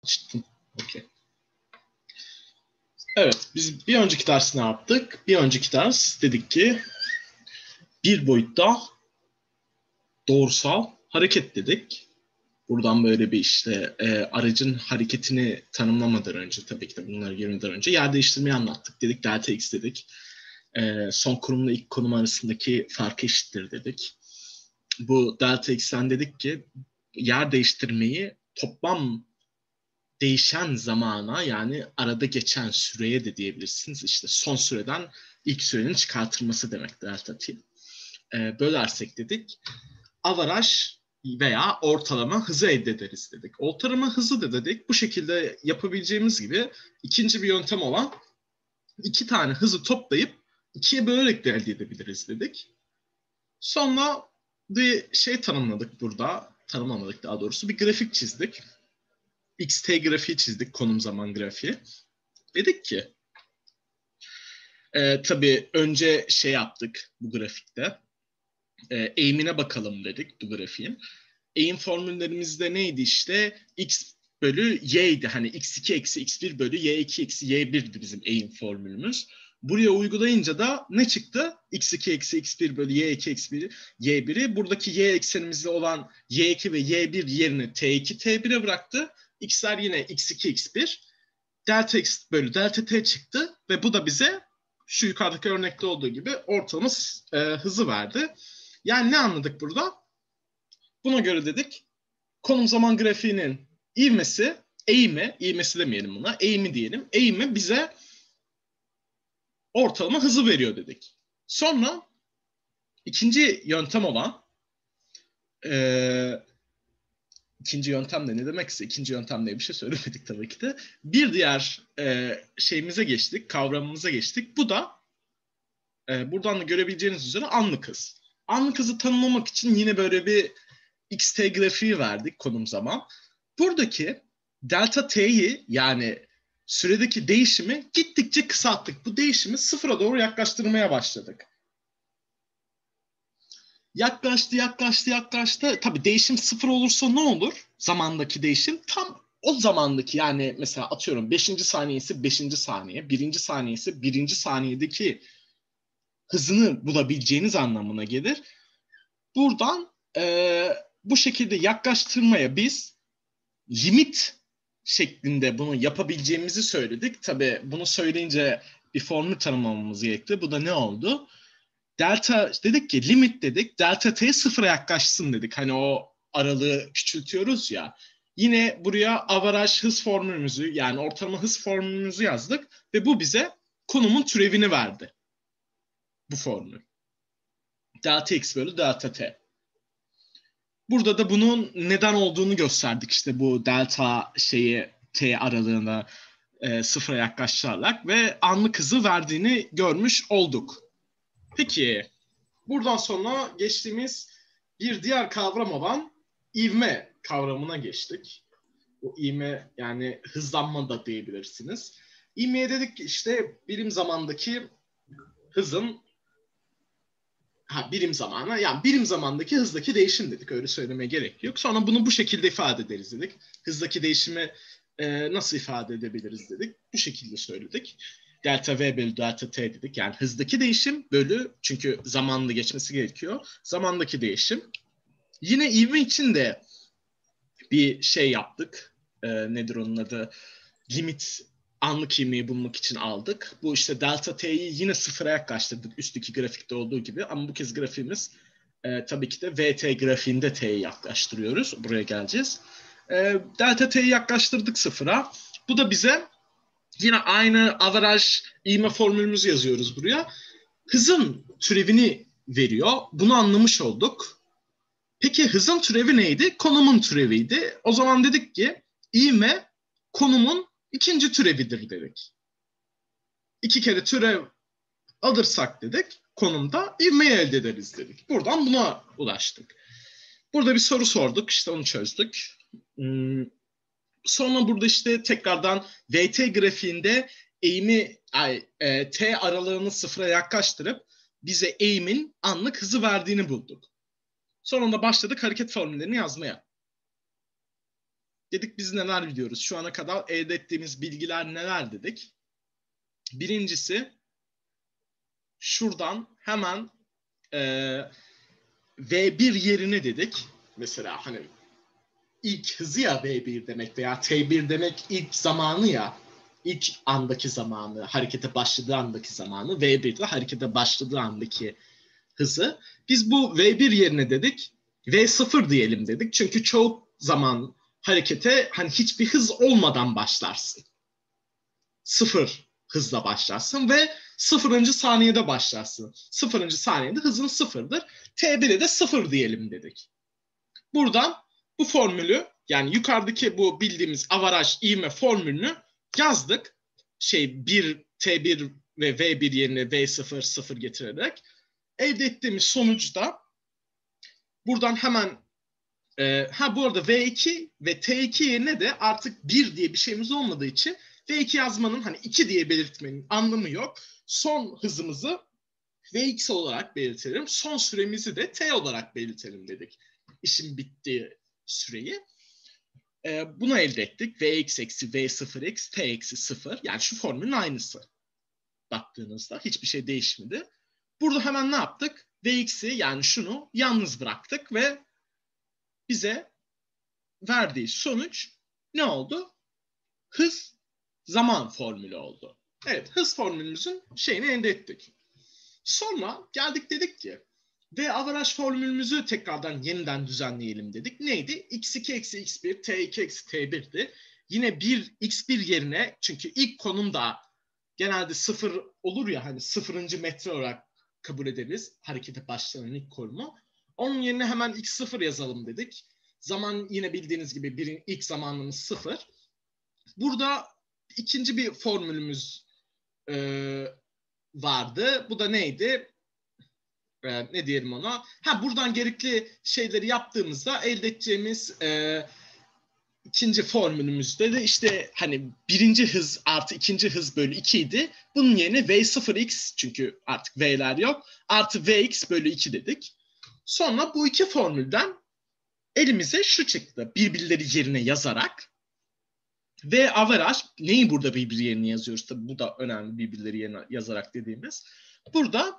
Çıktım. Okay. Evet, biz bir önceki ders ne yaptık? Bir önceki ders dedik ki bir boyutta doğrusal hareket dedik. Buradan böyle bir işte aracın hareketini tanımlamadan önce, tabii ki de bunları girmeden önce yer değiştirmeyi anlattık. Dedik delta x dedik. Son konumla ilk konum arasındaki farkı eşittir dedik. Bu delta x'ten dedik ki yer değiştirmeyi toplam değişen zamana, yani arada geçen süreye de diyebilirsiniz. İşte son süreden ilk sürenin çıkartılması demek delta t. Bölersek dedik avaraj veya ortalama hızı elde ederiz dedik. Ortalama hızı da dedik bu şekilde yapabileceğimiz gibi ikinci bir yöntem olan iki tane hızı toplayıp ikiye bölerek de elde edebiliriz dedik. Sonra bir şey tanımladık burada. Tanımlamadık daha doğrusu. Bir grafik çizdik. XT grafiği çizdik. Konum zaman grafiği. Dedik ki tabii önce şey yaptık bu grafikte. Eğimine bakalım dedik bu grafiğin. Eğim formüllerimizde neydi işte? X bölü y'ydi. Hani x2 eksi x1 bölü y2 eksi y1'di bizim eğim formülümüz. Buraya uygulayınca da ne çıktı? x2 eksi x1 bölü y2 eksi y1'i buradaki y eksenimizde olan y2 ve y1 yerine t2 t1'e bıraktı. X'ler yine x2 x1. Delta x bölü delta t çıktı ve bu da bize şu yukarıdaki örnekte olduğu gibi ortalama hızı verdi. Yani ne anladık burada? Buna göre dedik konum zaman grafiğinin ivmesi demeyelim buna, eğimi diyelim. Eğimi bize ortalama hızı veriyor dedik. Sonra ikinci yöntem olan ikinci yöntem de ne demekse ikinci yöntem diye bir şey söylemedik tabii ki de. Bir diğer şeyimize geçtik, kavramımıza geçtik. Bu da buradan da görebileceğiniz üzere anlık hız. Anlık hızı tanımlamak için yine böyle bir xt grafiği verdik konum zaman. Buradaki delta t'yi, yani süredeki değişimi gittikçe kısalttık. Bu değişimi sıfıra doğru yaklaştırmaya başladık. Yaklaştı. Tabii değişim sıfır olursa ne olur? Zamandaki değişim tam o zamandaki, yani mesela atıyorum 5. saniyesi 5. saniye, 1. saniyesi 1. saniyedeki hızını bulabileceğiniz anlamına gelir. Buradan bu şekilde yaklaştırmaya biz limit şeklinde bunu yapabileceğimizi söyledik. Tabii bunu söyleyince bir formül tanımlamamız gerekti. Bu da ne oldu? Delta dedik ki limit dedik. Delta t sıfıra yaklaşsın dedik. Hani o aralığı küçültüyoruz ya. Yine buraya avaraj hız formülümüzü, yani ortalama hız formülümüzü yazdık ve bu bize konumun türevini verdi. Bu formül. Delta x bölü delta t. Burada da bunun neden olduğunu gösterdik, işte bu delta t aralığına sıfıra yaklaştırarak ve anlık hızı verdiğini görmüş olduk. Peki buradan sonra geçtiğimiz bir diğer kavram olan ivme kavramına geçtik. Bu ivme, yani hızlanma da diyebilirsiniz. İvmeye dedik ki işte birim zamandaki hızın birim zamana, yani birim zamandaki hızdaki değişim dedik. Öyle söylemeye gerek yok. Sonra bunu bu şekilde ifade ederiz dedik. Hızdaki değişimi nasıl ifade edebiliriz dedik. Bu şekilde söyledik. Delta V bölü delta T dedik. Yani hızdaki değişim bölü, çünkü zamanla geçmesi gerekiyor. Zamandaki değişim. Yine ivme için de bir şey yaptık. Nedir onun adı? Limit, anlık ivmeyi bulmak için aldık. Bu işte delta t'yi yine sıfıra yaklaştırdık üstteki grafikte olduğu gibi. Ama bu kez grafiğimiz tabii ki de VT grafiğinde t'yi yaklaştırıyoruz. Buraya geleceğiz. Delta t'yi yaklaştırdık sıfıra. Bu da bize yine aynı averaj ivme formülümüzü yazıyoruz buraya. Hızın türevini veriyor. Bunu anlamış olduk. Peki hızın türevi neydi? Konumun türeviydi. O zaman dedik ki ivme konumun ikinci türevidir dedik. İki kere türev alırsak dedik konumda ivmeyi elde ederiz dedik. Buradan buna ulaştık. Burada bir soru sorduk, işte onu çözdük. Sonra burada işte tekrardan VT grafiğinde eğimi T aralığını sıfıra yaklaştırıp bize eğimin anlık hızı verdiğini bulduk. Sonra da başladık hareket formüllerini yazmaya. Dedik biz neler biliyoruz? Şu ana kadar elde ettiğimiz bilgiler neler dedik? Birincisi şuradan hemen V1 yerine dedik. Mesela hani ilk hızı ya V1 demek veya T1 demek ilk zamanı ya. İlk andaki zamanı, harekete başladığı andaki zamanı. V1 de harekete başladığı andaki hızı. Biz bu V1 yerine dedik V0 diyelim dedik. Çünkü çoğu zaman harekete hani hiçbir hız olmadan başlarsın. Sıfır hızla başlarsın ve sıfırıncı saniyede başlarsın. Sıfırıncı saniyede hızın sıfırdır. T1'e de sıfır diyelim dedik. Buradan bu formülü yani yukarıdaki bu bildiğimiz avaraj ivme formülünü yazdık. T1 ve V1 yerine V0 sıfır getirerek elde ettiğimiz sonuçta buradan hemen bu arada V2 ve T2 yerine de artık 1 diye bir şeyimiz olmadığı için V2 yazmanın hani 2 diye belirtmenin anlamı yok. Son hızımızı Vx olarak belirtelim. Son süremizi de T olarak belirtelim dedik. İşin bittiği süreyi. Bunu elde ettik. Vx eksi V0x T eksi 0. Yani şu formülün aynısı. Baktığınızda hiçbir şey değişmedi. Burada hemen ne yaptık? Vx'i yani şunu yalnız bıraktık ve bize verdiği sonuç ne oldu? Hız zaman formülü oldu. Evet, hız formülümüzün şeyini elde ettik. Sonra geldik dedik ki V averaj formülümüzü tekrardan yeniden düzenleyelim dedik. Neydi? x2 eksi x1 t2 eksi t1'di. Yine bir x1 yerine çünkü ilk konum da genelde sıfır olur ya hani sıfırıncı metre olarak kabul ederiz harekete başlanan ilk konumu. Onun yerine hemen x0 yazalım dedik. Zaman yine bildiğiniz gibi ilk zamanımız sıfır. Burada ikinci bir formülümüz vardı. Bu da neydi? Ne diyelim ona? Buradan gerekli şeyleri yaptığımızda elde edeceğimiz ikinci formülümüzde de işte hani birinci hız artı ikinci hız bölü 2 idi. Bunun yerine V0x çünkü artık V'ler yok. Artı Vx bölü 2 dedik. Sonra bu iki formülden elimize şu çıktı. Birbirleri yerine yazarak ve averaj neyi burada birbiri yerine yazıyoruz? Tabii bu da önemli birbirleri yerine yazarak dediğimiz. Burada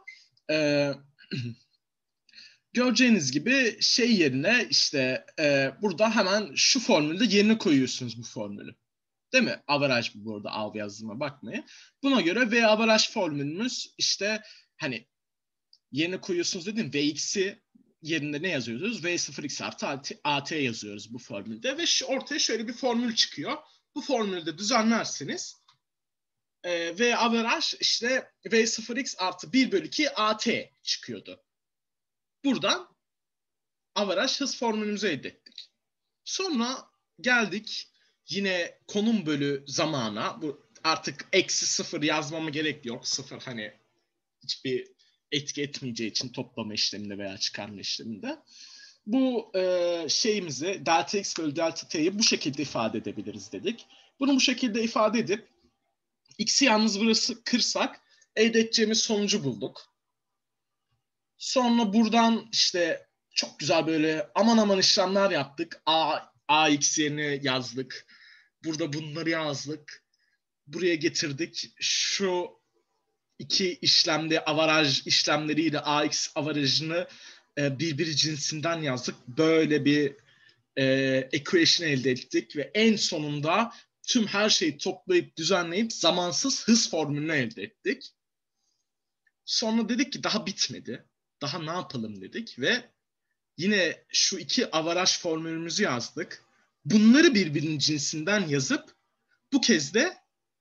göreceğiniz gibi şey yerine işte burada hemen şu formülde yerine koyuyorsunuz bu formülü. Değil mi? Averaj bu arada al yazdığıma bakmayın. Buna göre V averaj formülümüz işte hani yerine koyuyorsunuz dedim Vx'i yerine ne yazıyoruz? V0x artı AT yazıyoruz bu formülde ve ortaya şöyle bir formül çıkıyor. Bu formülü de düzenlerseniz V averaj işte V0x artı 1 bölü 2 AT çıkıyordu. Buradan averaj hız formülümüzü elde ettik. Sonra geldik yine konum bölü zamana. Bu artık eksi 0 yazmama gerek yok. 0 hani hiçbir etki etmeyeceği için toplama işleminde veya çıkarma işleminde. Bu şeyimizi delta x bölü delta t'yi bu şekilde ifade edebiliriz dedik. Bunu bu şekilde ifade edip x'i yalnız bırakırsak elde edeceğimiz sonucu bulduk. Sonra buradan işte çok güzel böyle aman aman işlemler yaptık. AX yerine yazdık. Burada bunları yazdık. Buraya getirdik. Şu iki işlemde avaraj işlemleriyle AX avarajını birbiri cinsinden yazdık. Böyle bir equation elde ettik ve en sonunda tüm her şeyi toplayıp düzenleyip zamansız hız formülünü elde ettik. Sonra dedik ki daha bitmedi. Daha ne yapalım dedik ve yine şu iki avaraj formülümüzü yazdık. Bunları birbirinin cinsinden yazıp bu kez de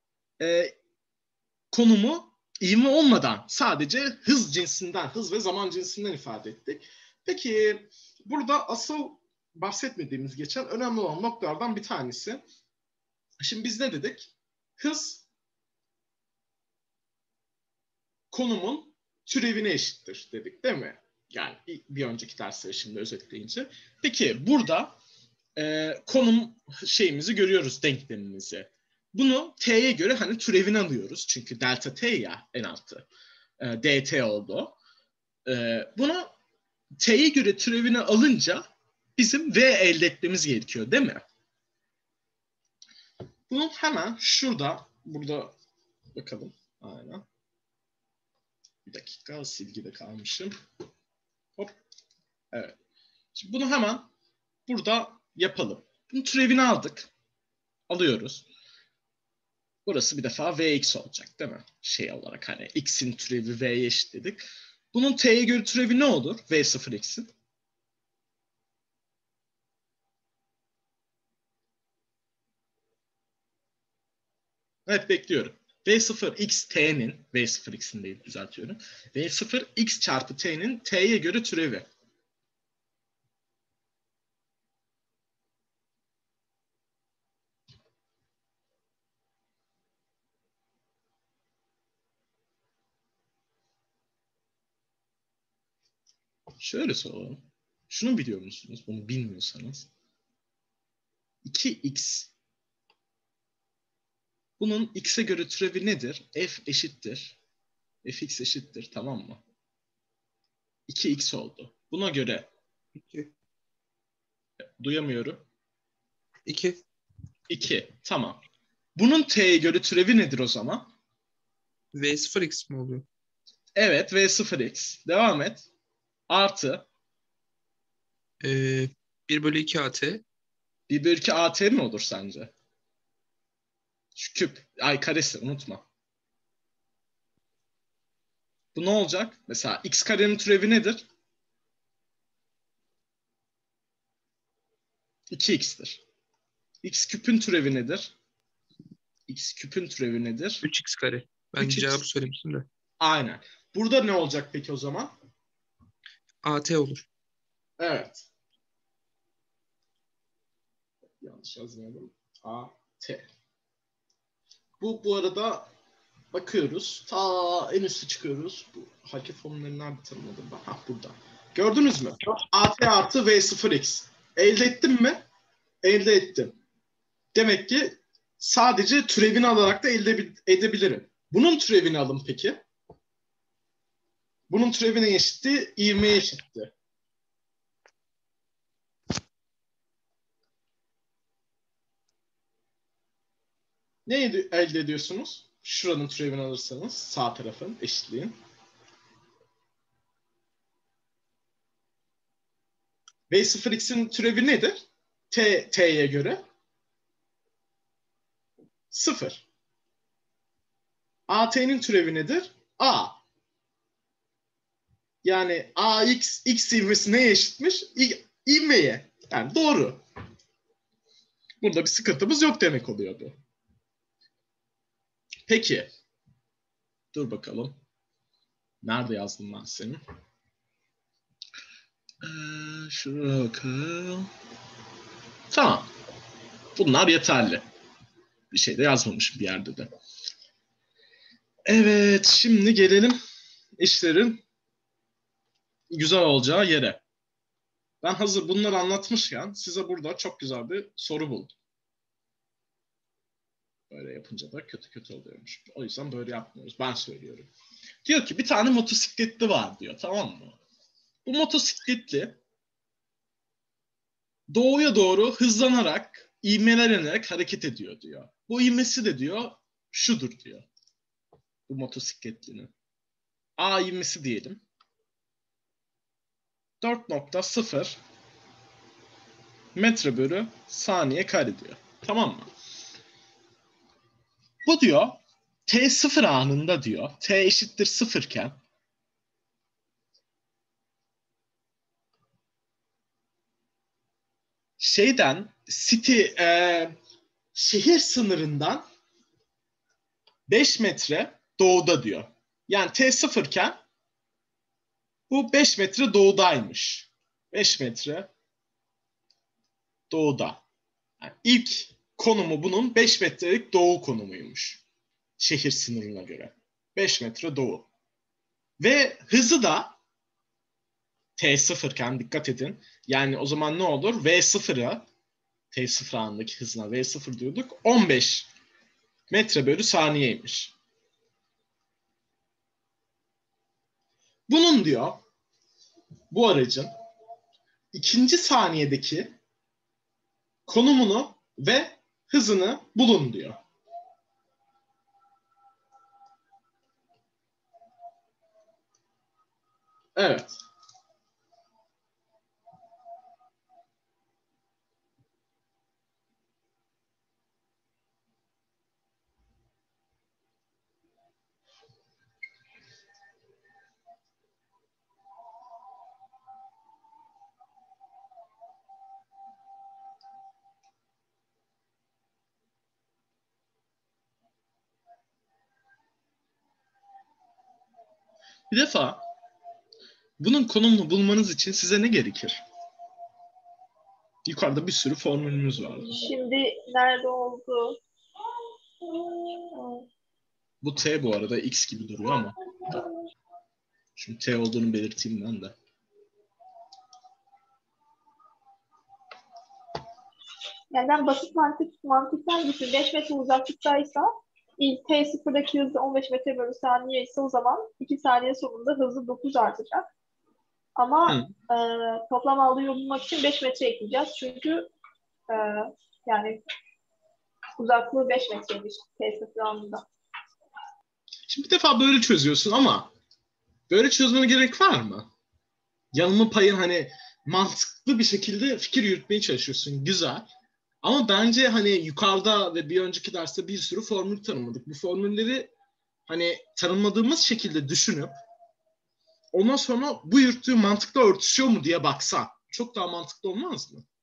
konumu ivme olmadan sadece hız cinsinden, hız ve zaman cinsinden ifade ettik. Peki burada asıl bahsetmediğimiz geçen önemli olan noktalardan bir tanesi. Şimdi biz ne dedik? Hız konumun türevine eşittir dedik değil mi? Yani bir önceki dersleri şimdi özetleyince. Peki burada konum şeyimizi görüyoruz, denklemimizi. Bunu t'ye göre hani türevini alıyoruz. Çünkü delta t ya en altı. dt oldu. Bunu t'ye göre türevini alınca bizim v elde etmemiz gerekiyor değil mi? Bunu hemen burada bakalım. Aynen. Bir dakika, silgide kalmışım. Hop. Evet. Şimdi bunu hemen burada yapalım. Bunun türevini aldık. Alıyoruz. Burası bir defa Vx olacak değil mi? Şey olarak hani x'in türevi v'ye eşit dedik. Bunun t'ye göre türevi ne olur? V0x'in. Evet, bekliyorum. V0x'in değil, düzeltiyorum. V0x çarpı t'nin t'ye göre türevi. Şöyle soralım. Şunu biliyor musunuz? Bunu bilmiyorsanız. 2x. Bunun x'e göre türevi nedir? F eşittir. Fx eşittir, tamam mı? 2x oldu. Buna göre 2. duyamıyorum. 2. 2. Tamam. Bunun t'ye göre türevi nedir o zaman? V0x mi oluyor? Evet, v0x. Devam et. Artı 1 bölü 2 AT. 1 bölü 2 at mi olur sence? Şu küp. Ay, karesi, unutma. Bu ne olacak? Mesela x karenin türevi nedir? 2x'tir. X küpün türevi nedir? X küpün türevi nedir? 3x kare. Ben 3x. cevabı söylemiştim de. Aynen. Burada ne olacak peki o zaman? AT olur. Evet. Yanlış yazmayalım. A, T. Bu arada bakıyoruz. Ta en üste çıkıyoruz. Bu hareket formülleri nerede tanımladım ben? Ha, burada. Gördünüz mü? AT artı V0x. Elde ettim mi? Elde ettim. Demek ki sadece türevini alarak da elde edebilirim. Bunun türevini alın peki. Bunun türevi ne eşitti? İvmeye eşitti. Ne elde ediyorsunuz? Şuranın türevini alırsanız sağ tarafın eşitliğin. V0x'in türevi nedir? T'ye göre 0. AT'nin türevi nedir? A. Yani x ivmesi neye eşitmiş? İvmeye. Yani doğru. Burada bir sıkıntımız yok demek oluyor bu. Peki. Dur bakalım. Nerede yazdım ben senin? Şuraya bakalım. Tamam. Bunlar yeterli. Bir şey de yazmamışım bir yerde de. Evet, şimdi gelelim işlerin güzel olacağı yere. Ben hazır bunları anlatmışken size burada çok güzel bir soru buldum. Böyle yapınca da kötü oluyormuş. O yüzden böyle yapmıyoruz. Ben söylüyorum. Diyor ki bir tane motosikletli var diyor, tamam mı? Bu motosikletli doğuya doğru hızlanarak, ivmelenerek hareket ediyor diyor. Bu ivmesi de diyor şudur diyor. Bu motosikletlinin. A ivmesi diyelim. 4,0 metre bölü saniye kare diyor. Tamam mı? Bu diyor T0 anında diyor, T eşittir 0 iken şehir sınırından 5 metre doğuda diyor. Yani T0 iken bu 5 metre doğudaymış. 5 metre doğuda. Yani ilk konumu bunun 5 metrelik doğu konumuymuş. Şehir sınırına göre. 5 metre doğu. Ve hızı da T0 iken dikkat edin. Yani o zaman ne olur? V0'a T0 anındaki hızına V0 diyorduk. 15 metre bölü saniyeymiş. Bunun diyor bu aracın ikinci saniyedeki konumunu ve hızını bulun diyor. Evet. Bir defa bunun konumunu bulmanız için size ne gerekir? Yukarıda bir sürü formülümüz var. Şimdi nerede oldu? Bu T bu arada X gibi duruyor ama. Şimdi T olduğunu belirteyim ben de. Yani ben basit mantıktan düşün. 5 metre uzaklıktaysa ilk T0'daki hızı 15 metre bölü saniye ise o zaman 2 saniye sonunda hızı 9 artacak. Ama toplam aldığı yolu bulmak için 5 metre ekleyeceğiz. Çünkü yani uzaklığı 5 metreymiş T0 anında. Şimdi bir defa böyle çözüyorsun ama böyle çözmene gerek var mı? Yanılma payın hani mantıklı bir şekilde fikir yürütmeye çalışıyorsun. Güzel. Ama bence hani yukarıda ve bir önceki derste bir sürü formül tanımladık. Bu formülleri hani tanımladığımız şekilde düşünüp ondan sonra bu yürüttüğü mantıkla örtüşüyor mu diye baksan çok daha mantıklı olmaz mı?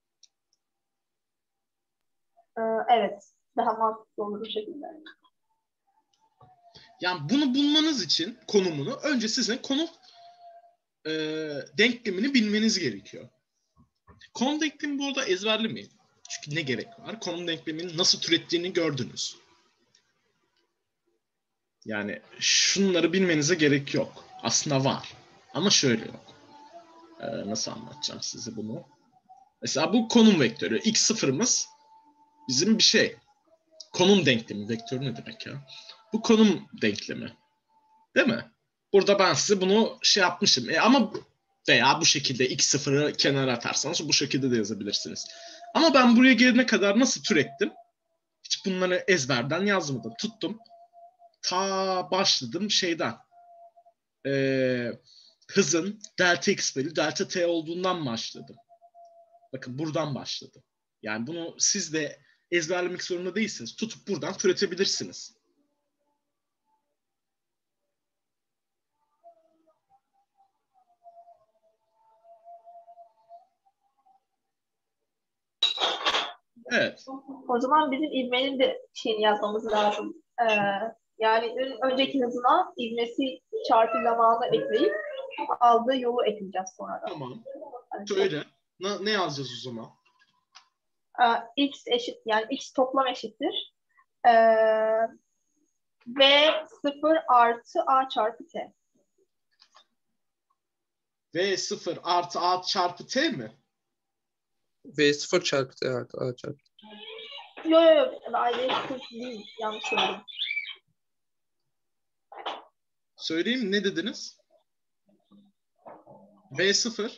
Evet. Daha mantıklı olur bu şekilde. Yani bunu bulmanız için konumunu önce sizin konum denklemini bilmeniz gerekiyor. Konum denklemi bu arada ezberlemeyin. Çünkü ne gerek var? Konum denkleminin nasıl türettiğini gördünüz. Yani şunları bilmenize gerek yok. Aslında var. Ama şöyle yok. Nasıl anlatacağım size bunu? Mesela bu konum vektörü. X0'ımız bizim bir şey. Konum denklemi. Vektörü ne demek ya? Bu konum denklemi. Değil mi? Burada ben size bunu şey yapmışım. Ama veya bu şekilde X0'ı kenara atarsanız bu şekilde de yazabilirsiniz. Ama ben buraya gelene kadar nasıl türettim? Hiç bunları ezberden yazmadım. Tuttum. Ta başladım şeyden. Hızın delta x bölü delta t olduğundan başladım. Bakın buradan başladım. Yani bunu siz de ezberlemek zorunda değilsiniz. Tutup buradan türetebilirsiniz. Evet. O zaman bizim ivmenin de şeyini yazmamız lazım. Yani önceki hızına ivmesi çarpı zamanı ekleyip aldığı yolu ekleyeceğiz sonra da. Tamam. Yani Söyle. Ne yazacağız o zaman? X eşit yani X toplam eşittir. V0 artı A çarpı T. V0 artı A çarpı T mi? V0 çarpı T artı A çarpı. Yok. V0 değil. Yanlış söyledim. Söyleyeyim ne dediniz? V0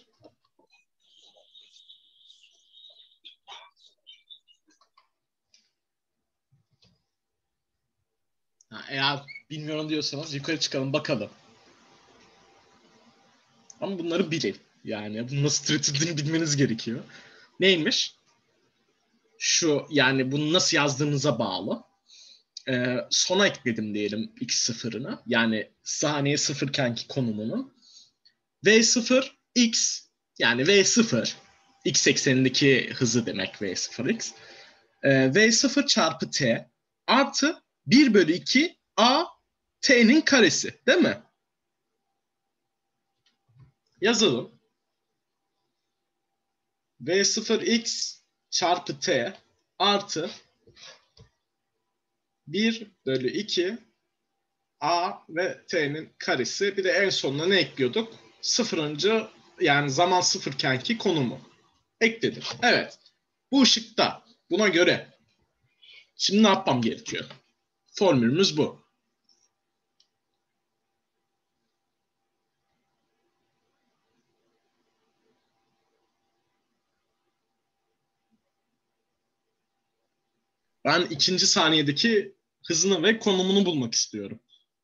eğer bilmiyorum diyorsanız yukarı çıkalım bakalım. Ama bunları bilin. Yani bunu nasıl türetildiğini bilmeniz gerekiyor. Neymiş? Şu yani bunu nasıl yazdığınıza bağlı. Sona ekledim diyelim x0'ını. Yani saniye sıfırkenki konumunu. V0 x yani V0 x eksenindeki hızı demek V0x. V0 çarpı t artı 1 bölü 2 a t'nin karesi değil mi? Yazalım. V0x çarpı t artı 1 bölü 2 a ve t'nin karesi. Bir de en sonuna ne ekliyorduk? Sıfırıncı yani zaman sıfırkenki konumu. Ekledim. Evet. Bu ışıkta. Buna göre. Şimdi ne yapmam gerekiyor? Formülümüz bu. Ben ikinci saniyedeki hızını ve konumunu bulmak istiyorum.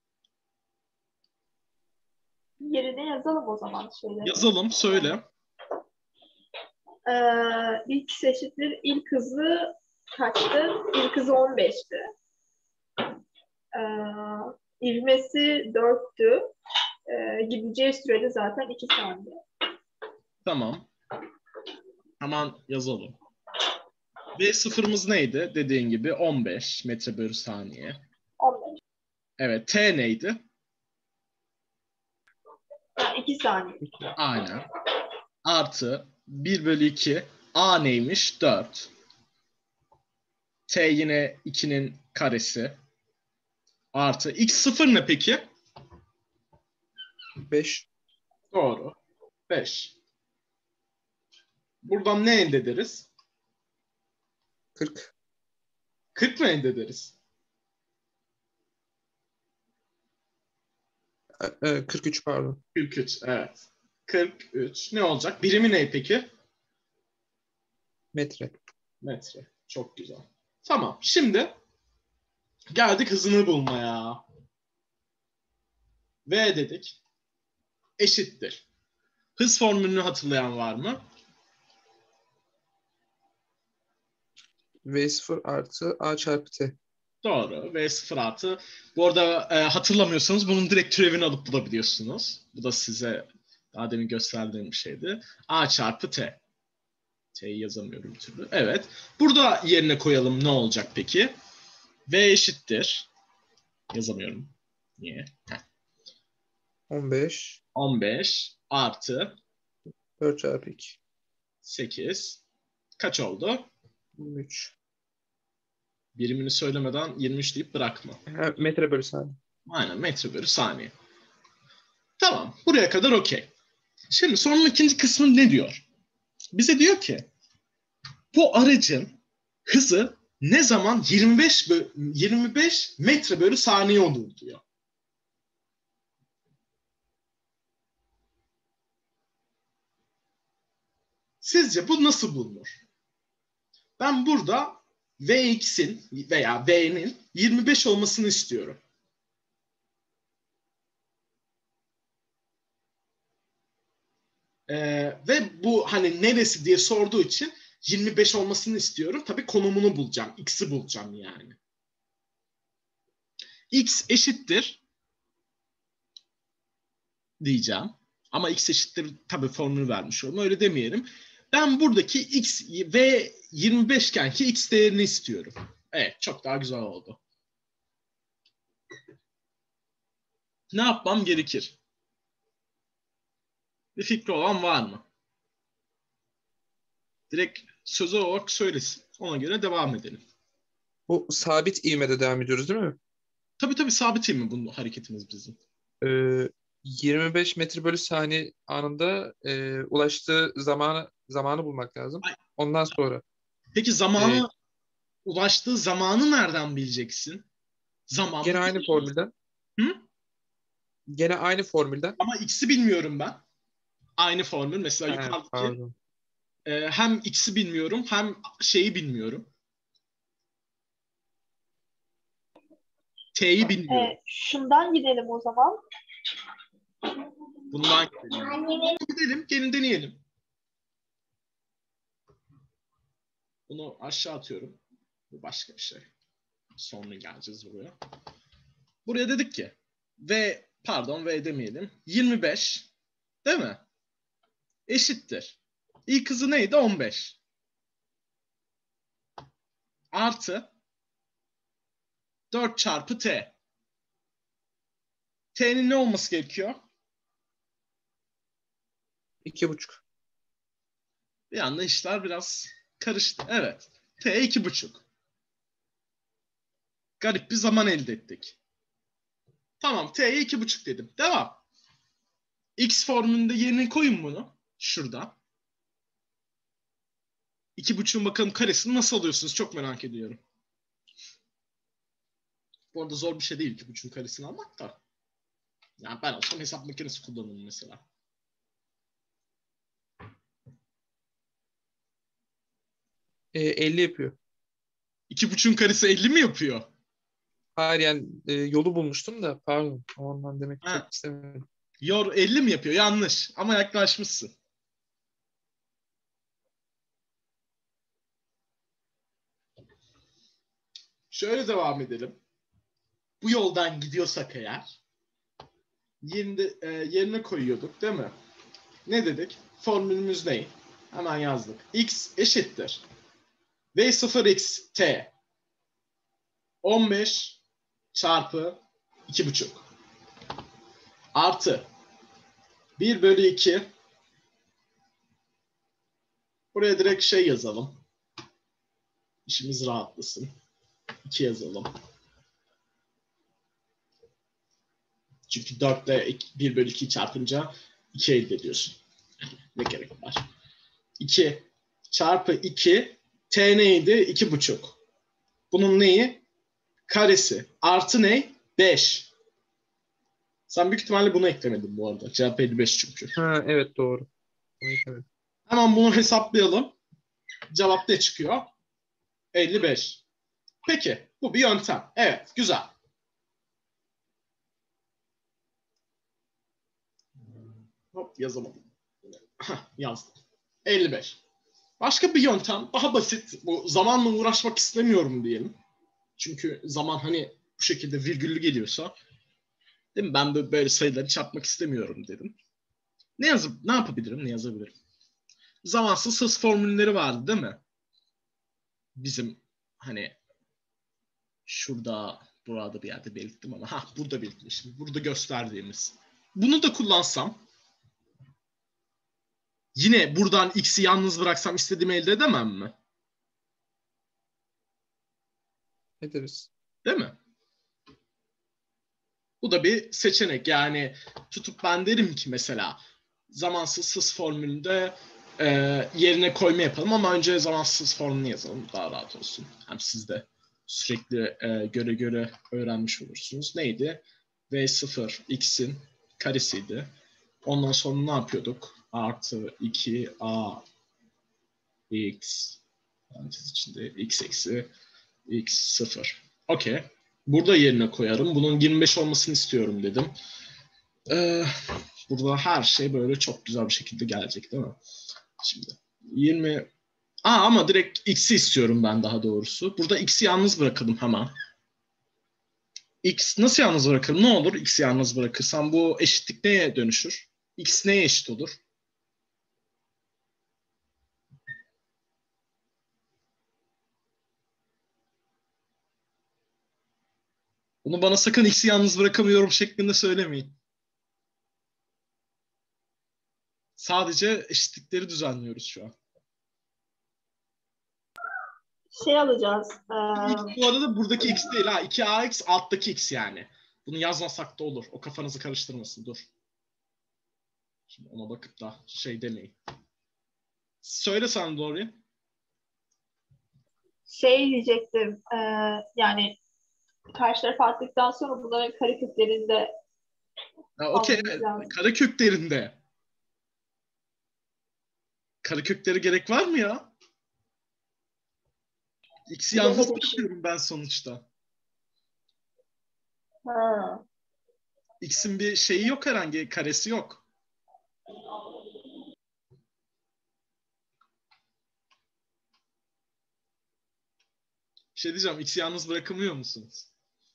Yerine yazalım o zaman şeyleri. Yazalım, söyle. X eşittir ilk hızı kaçtı? İlk hızı 15'ti. İvmesi 4'tü. Gideceği sürede zaten 2 saniye. Tamam. Hemen yazalım. V sıfırımız neydi? Dediğin gibi 15 metre bölü saniye. 15. Evet. T neydi? Yani 2 saniye. Aynen. Artı 1 bölü 2. A neymiş? 4. T yine 2'nin karesi. Artı. X sıfır ne peki? 5. Doğru. 5. Buradan ne elde ederiz? 40. 40 mı elde ederiz? 43 pardon. 43. Evet. 43. Ne olacak? Birimi ne peki? Metre. Metre. Çok güzel. Tamam. Şimdi geldik hızını bulmaya. V dedik. Eşittir. Hız formülünü hatırlayan var mı? V0 artı A çarpı T. Doğru. V sıfır artı. Bu arada hatırlamıyorsanız bunun direkt türevini alıp bulabiliyorsunuz. Bu da size daha demin gösterdiğim bir şeydi. A çarpı T. T'yi yazamıyorum bir türlü. Evet. Burada yerine koyalım ne olacak peki? V eşittir. Yazamıyorum. Niye? 15. 15 artı 4 çarpı 2. 8. Kaç oldu? 23. Birimini söylemeden 23 deyip bırakma. Metre bölü saniye. Aynen metre bölü saniye. Tamam. Buraya kadar okey. Şimdi sorunun ikinci kısmı ne diyor? Bize diyor ki bu aracın hızı ne zaman 25 metre bölü saniye olur diyor. Sizce bu nasıl bulunur? Ben burada Vx'in veya V'nin 25 olmasını istiyorum. Ve bu hani neresi diye sorduğu için 25 olmasını istiyorum. Tabii konumunu bulacağım. X'i bulacağım yani. X eşittir diyeceğim. Ama X eşittir tabii formülü vermiş oldum. Öyle demeyelim. Ben buradaki X ve 25 iken ki X değerini istiyorum. Evet, çok daha güzel oldu. Ne yapmam gerekir? Bir fikri olan var mı? Direkt sözel olarak söylesin. Ona göre devam edelim. Bu sabit ivmede devam ediyoruz değil mi? Tabii sabit mi bu hareketimiz bizim? 25 metre bölü saniye anında ulaştığı zamanı bulmak lazım. Ay, Ondan sonra peki ulaştığı zamanı nereden bileceksin? Zaman. gene aynı formülden. Hı? Gene aynı formülden. Ama X'i bilmiyorum ben. Aynı formül. Mesela yukarıdaki Pardon. hem X'i bilmiyorum hem şeyi bilmiyorum. T'yi bilmiyorum. Şundan gidelim o zaman. Bundan gidelim. Gelin deneyelim. Bunu aşağı atıyorum. Bu başka bir şey. Sonra geleceğiz buraya. Buraya dedik ki V demeyelim. 25 değil mi? Eşittir. İlk hızı neydi? 15. Artı 4 çarpı T. T'nin ne olması gerekiyor? 2,5. Bir anda işler biraz karıştı. Evet. T 2,5. Garip bir zaman elde ettik. Tamam. T'ye 2,5 dedim. Devam. X formülünde yerine koyun bunu. Şurada. 2,5'un bakalım karesini nasıl alıyorsunuz? Çok merak ediyorum. Bu arada zor bir şey değil 2,5'un karesini almak da. Yani ben olsam hesap makinesi kullanırım mesela. E, 50 yapıyor. 2,5'un karesi 50 mi yapıyor? Hayır yani yolu bulmuştum da pardon. Ondan demek Ha. çok istemedim. 50 mi yapıyor? Yanlış. Ama yaklaşmışsın. Şöyle devam edelim. Bu yoldan gidiyorsak eğer yerine koyuyorduk değil mi? Ne dedik? Formülümüz ne? Hemen yazdık. X eşittir. V0x t 15 çarpı 2,5 artı 1 bölü 2. Buraya direkt şey yazalım. İşimiz rahatlasın. 2 yazalım. Çünkü 4 ile 1 bölü 2 çarpınca 2 elde ediyorsun. Ne gerek var? 2 çarpı 2 t neydi? 2,5. Bunun neyi? Karesi. Artı ne? 5. Sen büyük ihtimalle bunu eklemedin bu arada. Cevap 55 çünkü. Ha, evet doğru. Evet. Hemen bunu hesaplayalım. Cevap ne çıkıyor? 55. Peki bu bir yöntem. Evet güzel. Hop yazamadım. Yazdım. 55. Başka bir yöntem daha basit. Bu zamanla uğraşmak istemiyorum diyelim. Çünkü zaman hani bu şekilde virgüllü geliyorsa değil mi? Ben böyle sayıları çarpmak istemiyorum dedim. Ne yapabilirim? Ne yazabilirim? Zamansız hız formülleri vardı değil mi? Bizim hani şurada burada bir yerde belirttim ama burada belirtmişim. Burada gösterdiğimiz. Bunu da kullansam yine buradan x'i yalnız bıraksam istediğimi elde edemem mi? Ederiz. Değil mi? Bu da bir seçenek. Yani tutup ben derim ki mesela zamansız hız formülünde yerine koyma yapalım ama önce zamansız formülünü yazalım. Daha rahat olsun. Hem siz de sürekli göre göre öğrenmiş olursunuz. Neydi? V0 x'in karesiydi. Ondan sonra ne yapıyorduk? Artı 2a x parantez içinde x eksi x0. Okey. Burada yerine koyarım. Bunun 25 olmasını istiyorum dedim. Burada her şey böyle çok güzel bir şekilde gelecek değil mi? Şimdi 20 ama direkt x'i istiyorum ben daha doğrusu. Burada x'i yalnız bırakalım hemen. X nasıl yalnız bırakırım? Ne olur x'i yalnız bırakırsam bu eşitlik neye dönüşür? X neye eşit olur? Bunu bana sakın x'i yalnız bırakamıyorum şeklinde söylemeyin. Sadece eşitlikleri düzenliyoruz şu an. Şey alacağız. Bu arada buradaki x değil ha. 2ax alttaki x yani. Bunu yazmasak da olur. O kafanızı karıştırmasın. Dur. Şimdi ona bakıp da şey demeyin. Söyle sen doğruyu. Şey diyecektim. Yani karşı taraf attıktan sonra bunların kareköklerinde Okey. almamız lazım. Kareköklerinde. Kareköklere gerek var mı ya? X'i yalnız Bilemedim şimdi. bırakıyorum ben sonuçta. Ha. X'in bir şeyi yok herhangi. Karesi yok. Bir şey diyeceğim. X'i yalnız bırakamıyor musunuz?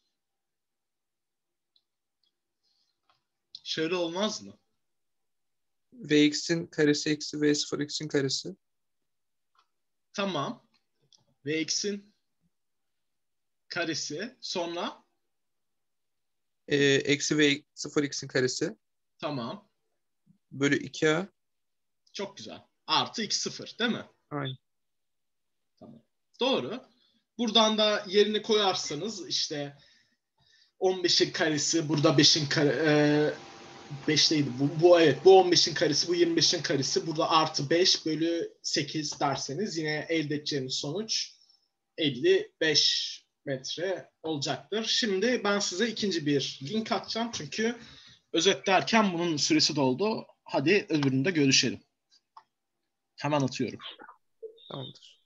Şöyle olmaz mı? Vx'in karesi eksi V0x'in karesi. Tamam. Ve x'in karesi. Sonra Eksi V0x'in karesi. tamam. Bölü 2a. Çok güzel. Artı x0 değil mi? Aynen. Tamam. Doğru. Buradan da yerini koyarsanız işte 15'in karesi burada 5'in kare 5'teydi. Evet bu 15'in karesi bu 25'in karesi burada artı 5 bölü 8 derseniz yine elde edeceğiniz sonuç 55 metre olacaktır. Şimdi ben size ikinci bir link atacağım çünkü özetlerken bunun süresi doldu. Hadi öbüründe görüşelim. Hemen atıyorum. Tamamdır.